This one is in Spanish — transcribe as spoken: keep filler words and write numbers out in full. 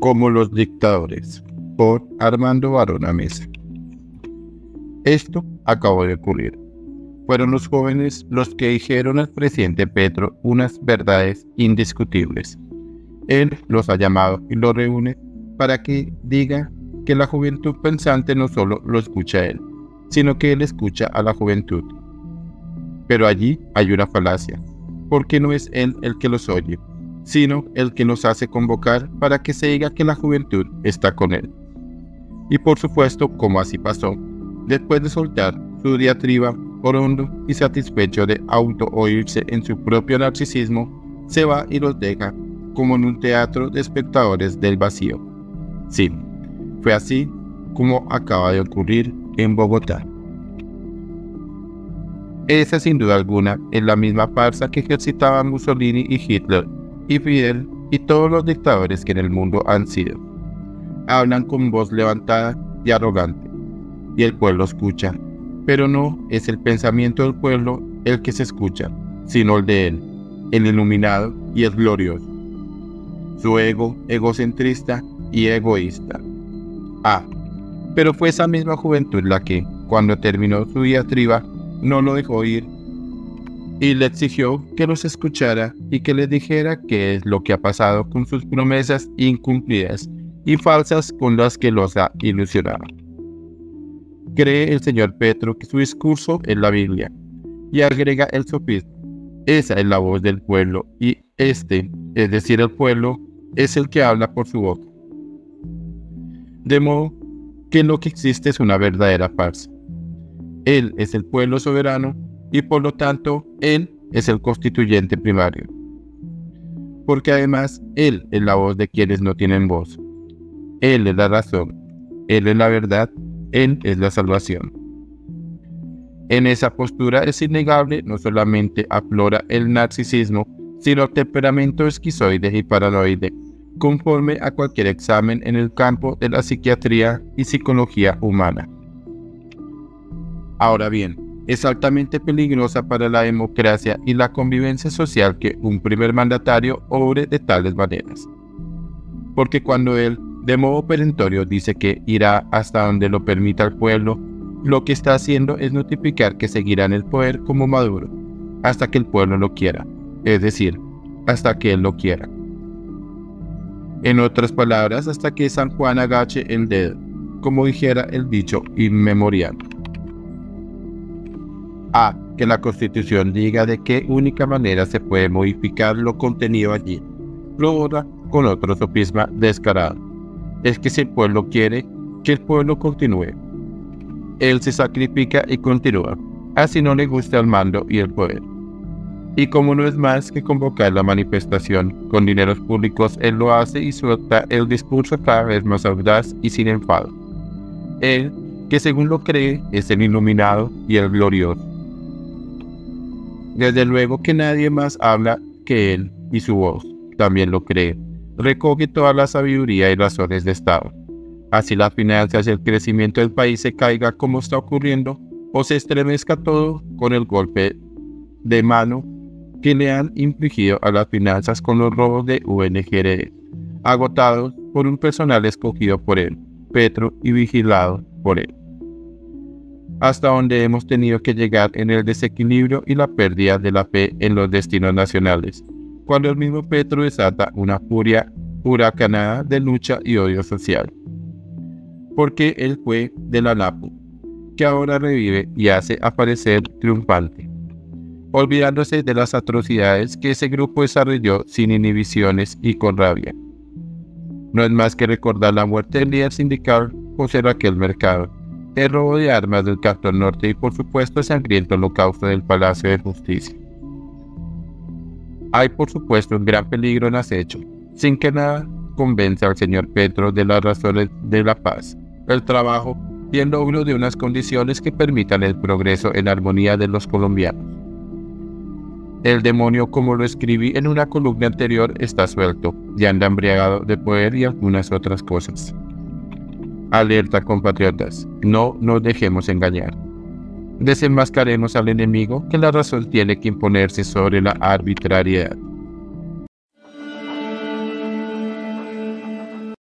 Como los dictadores, por Armando Barona Mesa. Esto acabó de ocurrir. Fueron los jóvenes los que dijeron al presidente Petro unas verdades indiscutibles. Él los ha llamado y los reúne para que diga que la juventud pensante no solo lo escucha a él, sino que él escucha a la juventud. Pero allí hay una falacia, porque no es él el que los oye, sino el que nos hace convocar para que se diga que la juventud está con él. Y por supuesto, como así pasó, después de soltar su diatriba orondo y satisfecho de auto-oírse en su propio narcisismo, se va y los deja como en un teatro de espectadores del vacío. Sí, fue así como acaba de ocurrir en Bogotá. Esa sin duda alguna es la misma farsa que ejercitaban Mussolini y Hitler y Fidel y todos los dictadores que en el mundo han sido. Hablan con voz levantada y arrogante, y el pueblo escucha, pero no es el pensamiento del pueblo el que se escucha, sino el de él, el iluminado y el glorioso. Su ego egocentrista y egoísta. Ah, pero fue esa misma juventud la que, cuando terminó su diatriba, no lo dejó ir y le exigió que los escuchara y que les dijera qué es lo que ha pasado con sus promesas incumplidas y falsas con las que los ha ilusionado. Cree el señor Petro que su discurso es la Biblia y agrega el sofisma. Esa es la voz del pueblo y este, es decir el pueblo, es el que habla por su boca. De modo que lo que existe es una verdadera farsa. Él es el pueblo soberano y por lo tanto él es el constituyente primario. Porque además él es la voz de quienes no tienen voz. Él es la razón, él es la verdad, él es la salvación. En esa postura es innegable, no solamente aflora el narcisismo, sino el temperamento esquizoide y paranoide, conforme a cualquier examen en el campo de la psiquiatría y psicología humana. Ahora bien, es altamente peligrosa para la democracia y la convivencia social que un primer mandatario obre de tales maneras. Porque cuando él, de modo perentorio, dice que irá hasta donde lo permita el pueblo, lo que está haciendo es notificar que seguirá en el poder como Maduro, hasta que el pueblo lo quiera, es decir, hasta que él lo quiera. En otras palabras, hasta que San Juan agache el dedo, como dijera el dicho inmemorial. A. Que la Constitución diga de qué única manera se puede modificar lo contenido allí. Lo otra con otro sofisma descarado. Es que si el pueblo quiere, que el pueblo continúe. Él se sacrifica y continúa, así no le gusta el mando y el poder. Y como no es más que convocar la manifestación con dineros públicos, él lo hace y suelta el discurso cada vez más audaz y sin enfado. Él, que según lo cree, es el iluminado y el glorioso. Desde luego que nadie más habla que él y su voz también lo cree. Recoge toda la sabiduría y razones de Estado. Así las finanzas y el crecimiento del país se caiga como está ocurriendo o se estremezca todo con el golpe de mano que le han infligido a las finanzas con los robos de U N G R, agotados por un personal escogido por él, Petro, y vigilado por él. Hasta donde hemos tenido que llegar en el desequilibrio y la pérdida de la fe en los destinos nacionales, cuando el mismo Petro desata una furia huracanada de lucha y odio social. Porque él fue de la Napo, que ahora revive y hace aparecer triunfante, olvidándose de las atrocidades que ese grupo desarrolló sin inhibiciones y con rabia. No es más que recordar la muerte del líder sindical José Raquel Mercado, el robo de armas del Cantón Norte y por supuesto el sangriento holocausto del Palacio de Justicia. Hay por supuesto un gran peligro en acecho, sin que nada convenza al señor Petro de las razones de la paz, el trabajo y el logro de unas condiciones que permitan el progreso en armonía de los colombianos. El demonio, como lo escribí en una columna anterior, está suelto y anda embriagado de poder y algunas otras cosas. Alerta, compatriotas, no nos dejemos engañar. Desenmascaremos al enemigo, que la razón tiene que imponerse sobre la arbitrariedad.